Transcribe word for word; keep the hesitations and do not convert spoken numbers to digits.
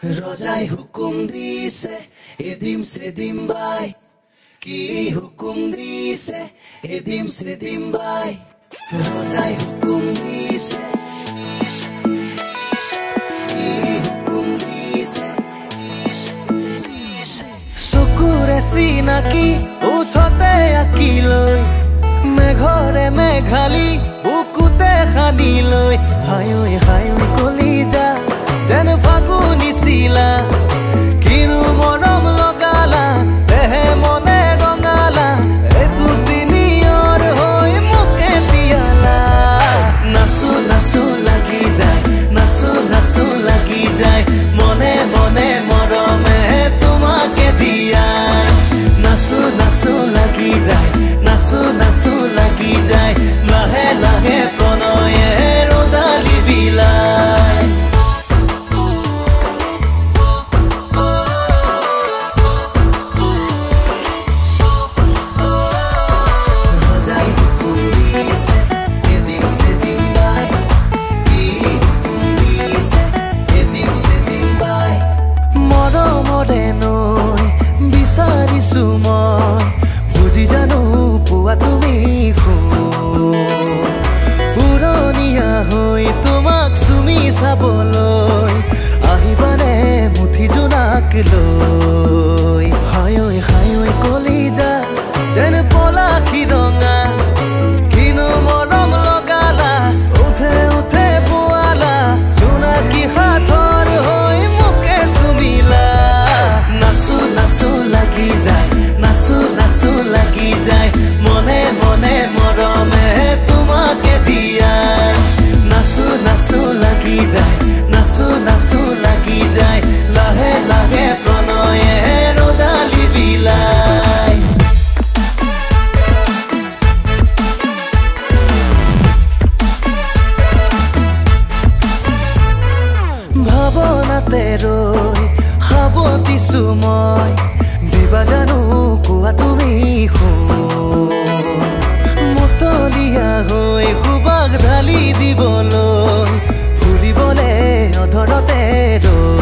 Rozai hukum dice, edim sedim bay. Ki hukum dice, edim sedim bay. Rozai hukum dice, ki hukum dice. Sukure sinaki, uthate akiloi. Meghore meghali, ukute khaniloi. Hayoi hayoi kolija. Jen faguni sila kinu morom logala tehe mone rongala etu dinior hoi muke diala nasu nasu lagi jai nasu nasu lagi jai mone mone morome tumake diya nasu nasu lagi jai nasu nasu lagi jai lahe lahe pronoye rodali bilai বুজি জানো পোৱা তুমি পুৰণীয়া হৈ তোমাক চুমি চাবলৈ আহিবানে মুঠি জোনাক লৈ হায়ৈ হায়ৈ কলিজা যেন পলাশী ৰঙা কিনো মৰম লগালা উঠে উঠে পোৱালা জোনাকী হাতৰ হৈ মোকে চুমিলা নাচো নাচো লাগি যায় নাচো নাচো লাগি যায় মনে মনে মৰমে তোমাকে দিয়া নাচো নাচো লাগি যায় নাচো নাচো লাগি যায় লাহে লাহে প্ৰণয়ে ৰদালি বিলাই ভাৱনাতে ৰৈ সাৱটিছো মই দিবা জানো কোৱা তুমি মতলীয়া হৈ সুবাস ঢালি দিবলৈ ফুৰিবলে অধৰতে ৰৈ